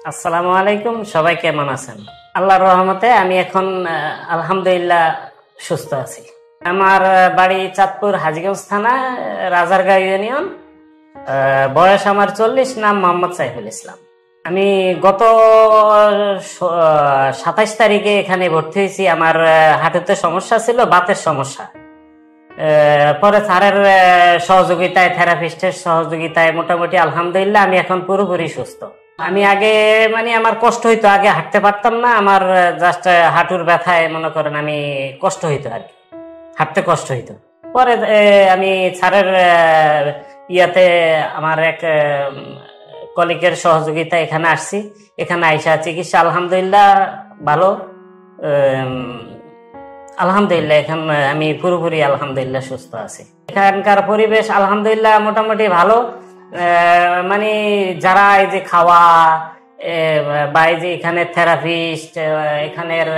আসসালামু আলাইকুম, সবাই কেমন আছেন? আল্লাহর রহমতে আমি এখন আলহামদুলিল্লাহ সুস্থ আছি। আমার বাড়ি চাঁদপুর হাজীগঞ্জ থানা, রাজারগাঁও ইউনিয়ন। বয়স আমার 40, নাম মোহাম্মদ সাইফুল ইসলাম। আমি গত 27 তারিখে এখানে ভর্তি হয়েছি। আমার হাঁটুতে সমস্যা ছিল, বাতের সমস্যা। পরে স্যারের সহযোগিতায়, থেরাপিস্টের সহযোগিতায় মোটামুটি আলহামদুলিল্লাহ আমি এখন পুরোপুরি সুস্থ। আমি আগে আমার কষ্ট হইতো, আগে হাঁটতে পারতাম না। আমার জাস্ট হাঁটুর ব্যথায় মনে করেন আমি কষ্ট হইতো আর কি, হাঁটতে কষ্ট হইতো। পরে আমি স্যারের ইয়াতে আমার এক কলিগের সহযোগিতা এখানে আসছি। এখানে আইসা চিকিৎসা আলহামদুলিল্লাহ ভালো। আলহামদুলিল্লাহ এখন আমি পুরোপুরি আলহামদুলিল্লাহ সুস্থ আছি। এখানকার পরিবেশ আলহামদুলিল্লাহ মোটামুটি ভালো। যারা এই যে খাওয়া বা এই যে এখানে থেরাপিস্ট, এখানের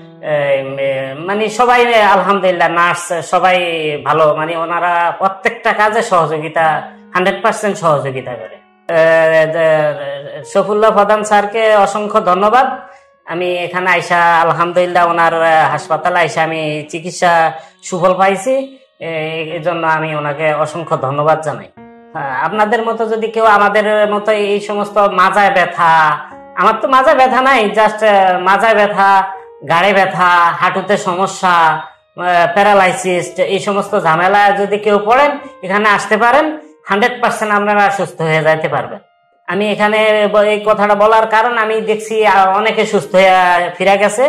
সবাই আলহামদুলিল্লাহ, নার্স সবাই ভালো। ওনারা প্রত্যেকটা কাজে সহযোগিতা 100% সহযোগিতা করে। শফিউল্লাহ প্রধান স্যারকে অসংখ্য ধন্যবাদ। আমি এখানে আইসা আলহামদুলিল্লাহ ওনার হাসপাতালে আইসা আমি চিকিৎসা সুফল পাইছি। এই জন্য আমি ওনাকে অসংখ্য ধন্যবাদ জানাই। আপনাদের মতো যদি কেউ আমাদের মতো এই সমস্ত মাজায় ব্যথা, আমার তো মাজায় ব্যথা নাই, জাস্ট মাজায় ব্যথা, গাড়ে ব্যথা, হাঁটুতে সমস্যা, প্যারালাইসিস, এই সমস্ত ঝামেলা যদি কেউ পড়েন এখানে আসতে পারেন। 100% আপনারা সুস্থ হয়ে যাইতে পারবেন। আমি এখানে এই কথাটা বলার কারণ আমি দেখছি অনেকে সুস্থ হয়ে ফিরে গেছে।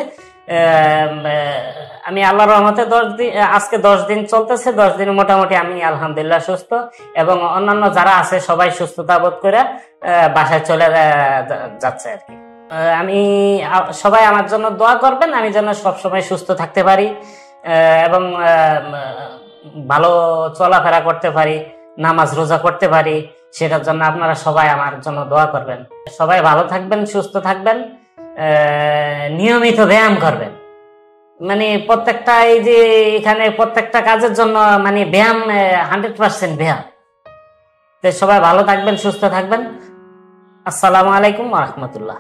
আমি আল্লাহর রহমতে আজকে 10 দিন চলতেছে। 10 দিন মোটামুটি আমি আলহামদুলিল্লাহ সুস্থ, এবং অন্যান্য যারা আছে সবাই সুস্থতা বোধ করে বাসায় চলে যাচ্ছে আর কি। আমি সবাই আমার জন্য দোয়া করবেন, আমি যেন সবসময় সুস্থ থাকতে পারি এবং ভালো চলাফেরা করতে পারি, নামাজ রোজা করতে পারি। সেটার জন্য আপনারা সবাই আমার জন্য দোয়া করবেন। সবাই ভালো থাকবেন, সুস্থ থাকবেন, নিয়মিত ব্যায়াম করবেন। প্রত্যেকটা এই যে এখানে প্রত্যেকটা কাজের জন্য ব্যায়াম 100% ব্যায়াম। তো সবাই ভালো থাকবেন, সুস্থ থাকবেন। আসসালামু আলাইকুম ওয়া রাহমাতুল্লাহ।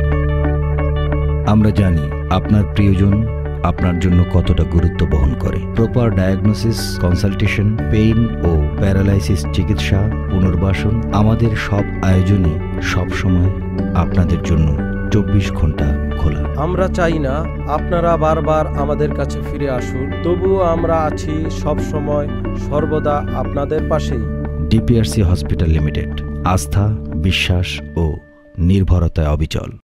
আমরা জানি আপনার প্রিয়জন আপনার জন্য কতটা গুরুত্ব বহন করে। প্রপার ডায়াগনোসিস, কনসালটেশন, পেইন ও প্যারালাইসিস চিকিৎসা, পুনর্বাসন, আমাদের সব আয়োজনে সবসময় আপনাদের জন্য 24 ঘন্টা খোলা। আমরা চাই না আপনারা বারবার আমাদের কাছে ফিরে আসুন, তবুও আমরা আছি সব সময় সর্বদা আপনাদের পাশেই। ডিপিআরসি হসপিটাল লিমিটেড, আস্থা, বিশ্বাস ও নির্ভরতায় অবিচল।